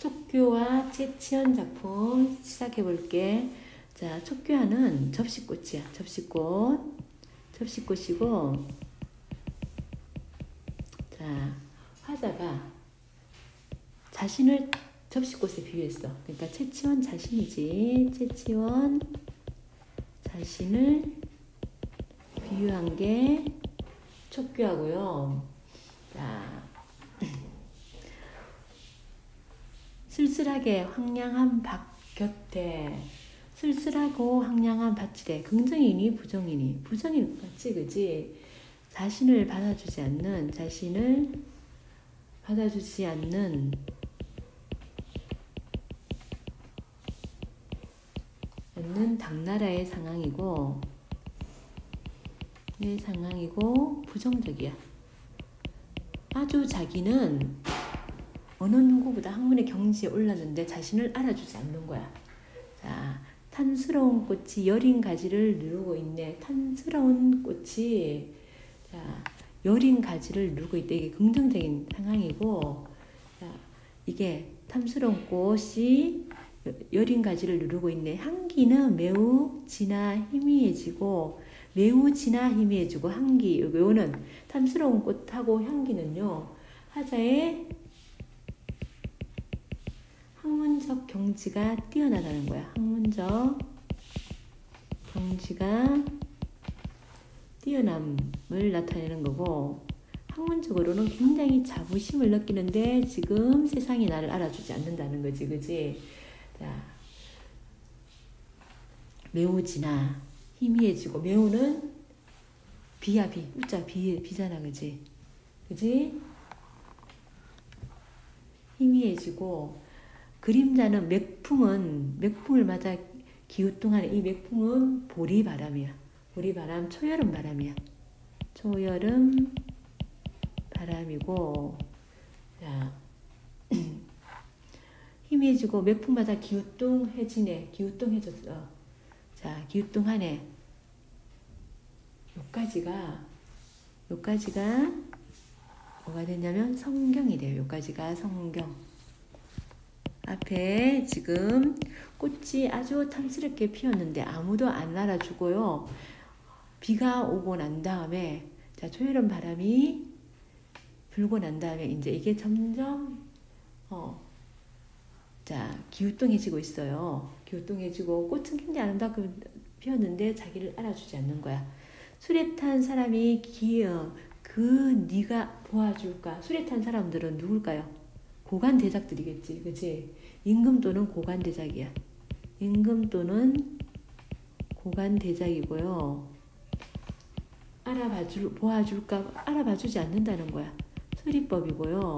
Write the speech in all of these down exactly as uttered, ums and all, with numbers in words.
촉교화 채치원 작품 시작해 볼게. 자, 촉교화는 접시꽃이야. 접시꽃. 접시꽃이고, 자, 화자가 자신을 접시꽃에 비유했어. 그러니까 채치원 자신이지. 채치원 자신을 비유한 게 촉교화고요. 자, 쓸쓸하게 황량한 밭 곁에, 쓸쓸하고 황량한 밭이래. 긍정이니 부정이니? 부정인 것 같지, 그지? 자신을 받아주지 않는, 자신을 받아주지 않는 않는 당나라의 상황이고, 내 상황이고 부정적이야. 아주 자기는 어느 누구보다 학문의 경지에 올랐는데 자신을 알아주지 않는 거야. 자, 탄스러운 꽃이 여린 가지를 누르고 있네. 탄스러운 꽃이, 자, 여린 가지를 누르고 있다. 이게 긍정적인 상황이고, 자, 이게 탐스러운 꽃이 여린 가지를 누르고 있네. 향기는 매우 진하 희미해지고, 매우 진하 희미해지고, 향기, 요거는 탐스러운 꽃하고 향기는요, 화자의 학문적 경지가 뛰어나다는 거야. 학문적 경지가 뛰어남을 나타내는 거고, 학문적으로는 굉장히 자부심을 느끼는데 지금 세상이 나를 알아주지 않는다는 거지, 그지? 자, 매우 진하, 희미해지고, 매우는 비야, 비. 우자, 비, 비잖아, 그지? 그지? 희미해지고, 그림자는 맥풍은, 맥풍을 맞아 기우뚱하는 이 맥풍은 보리바람이야. 보리바람, 초여름 바람이야. 초여름 바람이고, 자, 희미해지고 맥풍마다 기우뚱해지네. 기우뚱해졌어. 자, 기우뚱하네. 요까지가, 요까지가 뭐가 되냐면 성경이 돼요. 요까지가 성경. 앞에 지금 꽃이 아주 탐스럽게 피었는데 아무도 안 알아주고요. 비가 오고 난 다음에, 자, 초여름 바람이 불고 난 다음에 이제 이게 점점 어, 자, 기우뚱해지고 있어요. 기우뚱해지고 꽃은 굉장히 아름답게 피었는데 자기를 알아주지 않는 거야. 술에 탄 사람이 기어 그 네가 도와줄까? 술에 탄 사람들은 누굴까요? 고관 대작들이겠지, 그치? 임금 또는 고관 대작이야. 임금 또는 고관 대작이고요. 알아봐줄, 보아줄까? 알아봐주지 않는다는 거야. 수리법이고요.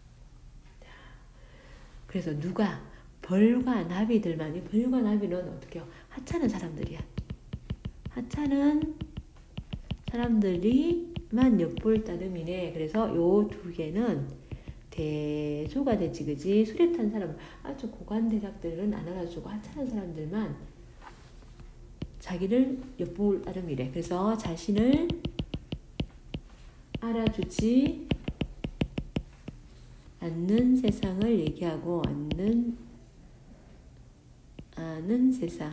그래서 누가? 벌과 나비들만, 이 벌과 나비는 어떻게 해요? 하찮은 사람들이야. 하찮은 사람들이만 엿볼 따름이네. 그래서 요 두 개는 대조가 되지, 그지? 술에 탄 사람, 아주 고관 대작들은 안 알아주고 하찮은 사람들만 자기를 엿볼 따름이래. 그래서 자신을 알아주지 않는 세상을 얘기하고, 않는, 아는 세상.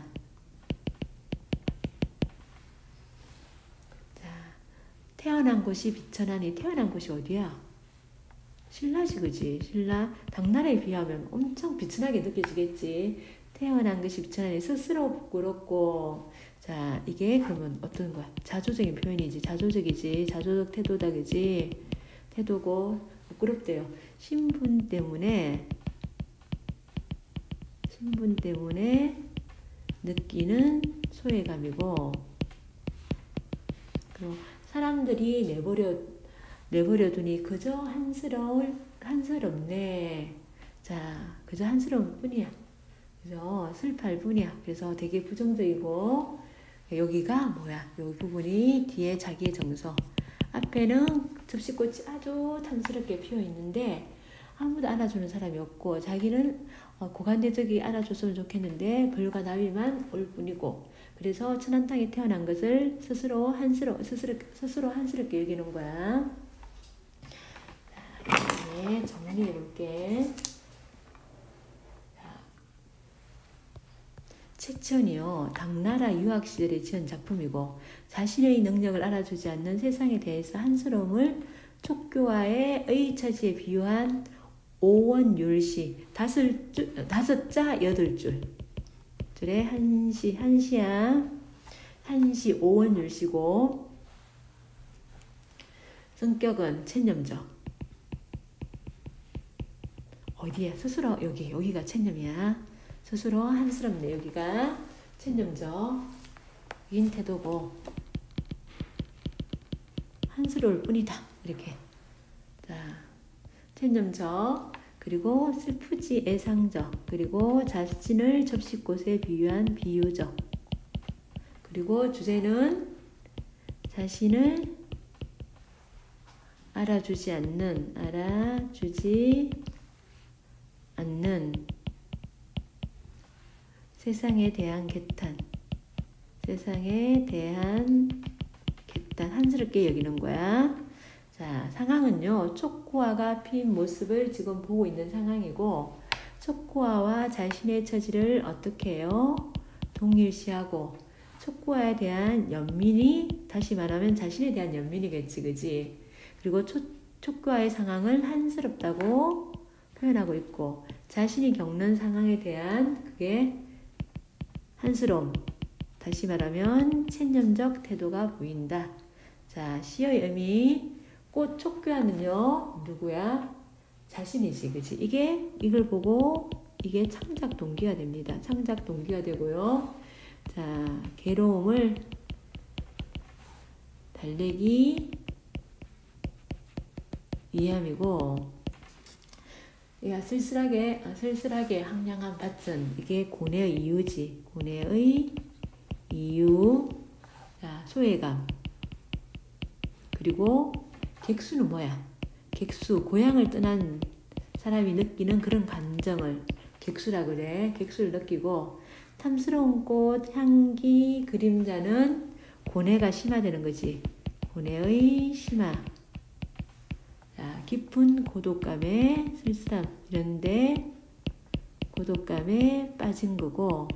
자, 태어난 곳이 비천하니, 태어난 곳이 어디야? 신라지, 그지? 신라. 당나라에 비하면 엄청 비천하게 느껴지겠지. 태어난 것이 비천하니 스스로 부끄럽고. 자, 이게 그러면 어떤 거야? 자조적인 표현이지. 자조적이지. 자조적 태도다, 그지? 태도고 부끄럽대요. 신분 때문에, 신분 때문에 느끼는 소외감이고, 그리고 사람들이 내버려 내버려두니 그저 한스러울, 한스럽네. 자, 그저 한스러울 뿐이야. 그죠? 슬퍼할 뿐이야. 그래서 되게 부정적이고, 여기가 뭐야? 여기 부분이 뒤에 자기의 정서. 앞에는 접시꽃이 아주 탐스럽게 피어 있는데, 아무도 안아주는 사람이 없고, 자기는 고관대적이 안아줬으면 좋겠는데, 벌과 나비만 올 뿐이고, 그래서 천한 땅에 태어난 것을 스스로 한스러, 스스로, 스스로 한스럽게 여기는 거야. 네, 정리해 볼게. 채천이요. 당나라 유학 시절에 지은 작품이고 자신의 능력을 알아주지 않는 세상에 대해서 한스러움을 촉교와의 의 처지에 비유한 오원율시 다섯 줄, 다섯 자 여덟 줄 줄에 한시 한시야 한시 오원율시고 성격은 체념적. 어디야? 스스로 여기 여기가 체념이야. 스스로 한스럽네. 여기가 체념적 인 태도고 한스러울 뿐이다. 이렇게. 자, 체념적 그리고 슬프지 애상적 그리고 자신을 접시꽃에 비유한 비유적 그리고 주제는 자신을 알아주지 않는 알아주지 않는 세상에 대한 개탄 세상에 대한 개탄 한스럽게 여기는 거야. 자, 상황은요. 촉구아가 핀 모습을 지금 보고 있는 상황이고 촉구아와 자신의 처지를 어떻게 해요? 동일시하고 촉구아에 대한 연민이 다시 말하면 자신에 대한 연민이겠지. 그지? 그리고 초, 촉구아의 상황을 한스럽다고 표현하고 있고 자신이 겪는 상황에 대한 그게 한스러움 다시 말하면 체념적 태도가 보인다. 자, 시의 의미 꽃 촉교하는요 누구야? 자신이지, 그치? 이게 이걸 보고 이게 창작 동기가 됩니다. 창작 동기가 되고요. 자, 괴로움을 달래기 위함이고, 야 쓸쓸하게 쓸쓸하게 황량한 밭은 이게 고뇌의 이유지. 고뇌의 이유. 자, 소외감. 그리고 객수는 뭐야? 객수, 고향을 떠난 사람이 느끼는 그런 감정을 객수라 그래. 객수를 느끼고 탐스러운 꽃, 향기, 그림자는 고뇌가 심화되는 거지. 고뇌의 심화. 자, 깊은 고독감에 쓸쓸함 이런데 고독감에 빠진 거고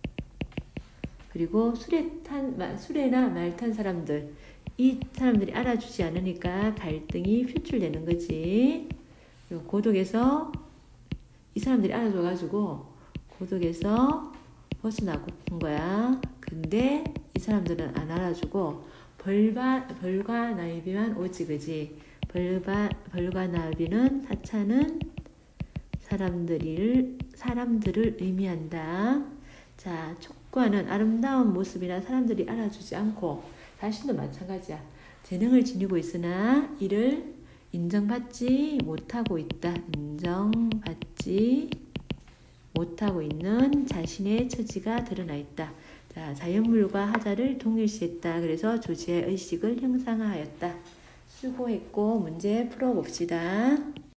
그리고 술에 탄, 술에나 말 탄 사람들 이 사람들이 알아주지 않으니까 갈등이 표출되는 거지. 그리고 고독에서 이 사람들이 알아줘가지고 고독에서 벗어나고 온 거야. 근데 이 사람들은 안 알아주고 벌과, 벌과 나비만 오지. 그지? 벌과, 벌과 나비는 하찮은 사람들을, 사람들을 의미한다. 자, 촉과는 아름다운 모습이나 사람들이 알아주지 않고 자신도 마찬가지야. 재능을 지니고 있으나 이를 인정받지 못하고 있다. 인정받지 못하고 있는 자신의 처지가 드러나 있다. 자, 자연물과 하자를 동일시했다. 그래서 조지의 의식을 형상화하였다. 수고했고 문제 풀어봅시다.